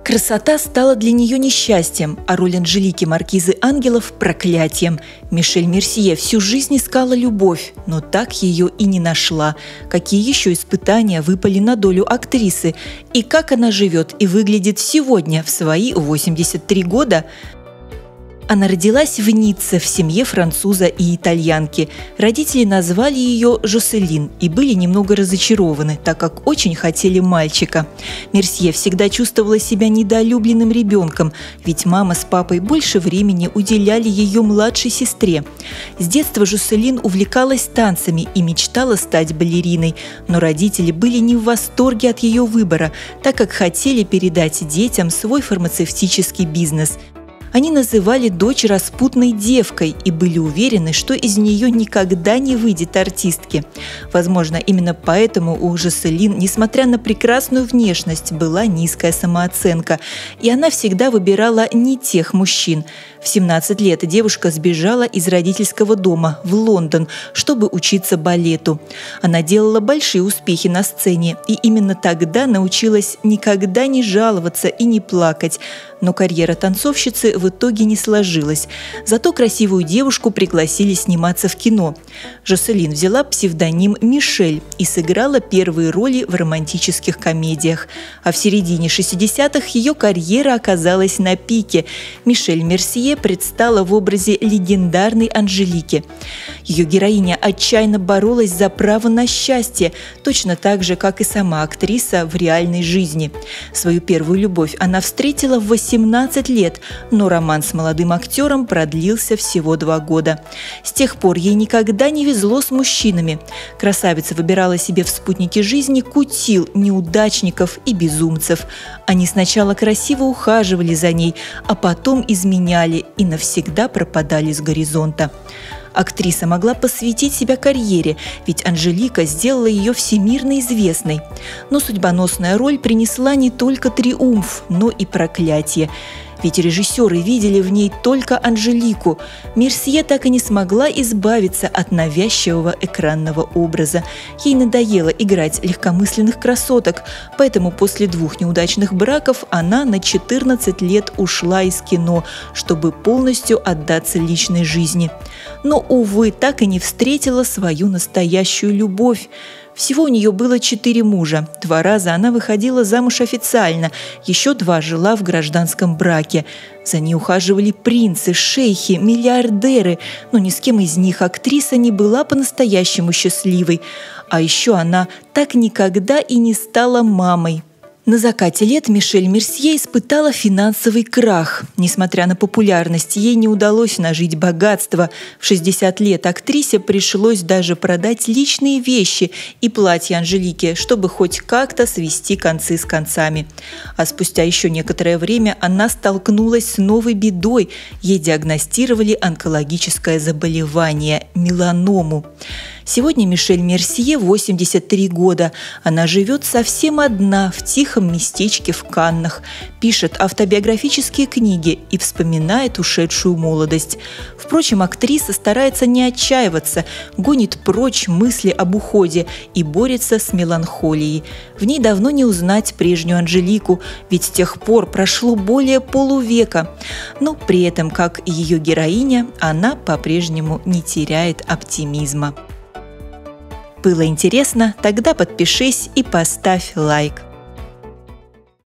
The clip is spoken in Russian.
Красота стала для нее несчастьем, а роль Анжелики Маркизы Ангелов – проклятием. Мишель Мерсье всю жизнь искала любовь, но так ее и не нашла. Какие еще испытания выпали на долю актрисы? И как она живет и выглядит сегодня, в свои 83 года? Она родилась в Ницце в семье француза и итальянки. Родители назвали ее Жоселин и были немного разочарованы, так как очень хотели мальчика. Мерсье всегда чувствовала себя недолюбленным ребенком, ведь мама с папой больше времени уделяли ее младшей сестре. С детства Жоселин увлекалась танцами и мечтала стать балериной, но родители были не в восторге от ее выбора, так как хотели передать детям свой фармацевтический бизнес. Они называли дочь распутной девкой и были уверены, что из нее никогда не выйдет артистки. Возможно, именно поэтому у Жоселин, несмотря на прекрасную внешность, была низкая самооценка, и она всегда выбирала не тех мужчин. В 17 лет девушка сбежала из родительского дома в Лондон, чтобы учиться балету. Она делала большие успехи на сцене, и именно тогда научилась никогда не жаловаться и не плакать. Но карьера танцовщицы в итоге не сложилась. Зато красивую девушку пригласили сниматься в кино. Жоселин взяла псевдоним Мишель и сыграла первые роли в романтических комедиях. А в середине 60-х ее карьера оказалась на пике. Мишель Мерсье предстала в образе легендарной Анжелики. Ее героиня отчаянно боролась за право на счастье, точно так же, как и сама актриса в реальной жизни. Свою первую любовь она встретила в 18 лет, но роман с молодым актером продлился всего 2 года. С тех пор ей никогда не везло с мужчинами. Красавица выбирала себе в спутнике жизни кутил, неудачников и безумцев. Они сначала красиво ухаживали за ней, а потом изменяли и навсегда пропадали с горизонта. Актриса могла посвятить себя карьере, ведь Анжелика сделала ее всемирно известной. Но судьбоносная роль принесла не только триумф, но и проклятие. Ведь режиссеры видели в ней только Анжелику. Мерсье так и не смогла избавиться от навязчивого экранного образа. Ей надоело играть легкомысленных красоток, поэтому после 2 неудачных браков она на 14 лет ушла из кино, чтобы полностью отдаться личной жизни. Но, увы, так и не встретила свою настоящую любовь. Всего у нее было 4 мужа. 2 раза она выходила замуж официально, еще 2 жила в гражданском браке. За ней ухаживали принцы, шейхи, миллиардеры, но ни с кем из них актриса не была по-настоящему счастливой. А еще она так никогда и не стала мамой. На закате лет Мишель Мерсье испытала финансовый крах. Несмотря на популярность, ей не удалось нажить богатство. В 60 лет актрисе пришлось даже продать личные вещи и платье Анжелики, чтобы хоть как-то свести концы с концами. А спустя еще некоторое время она столкнулась с новой бедой. Ей диагностировали онкологическое заболевание – меланому. Сегодня Мишель Мерсье 83 года. Она живет совсем одна в тихом местечке в Каннах, пишет автобиографические книги и вспоминает ушедшую молодость. Впрочем, актриса старается не отчаиваться, гонит прочь мысли об уходе и борется с меланхолией. В ней давно не узнать прежнюю Анжелику, ведь с тех пор прошло более полувека. Но при этом, как и ее героиня, она по-прежнему не теряет оптимизма. Было интересно? Тогда подпишись и поставь лайк.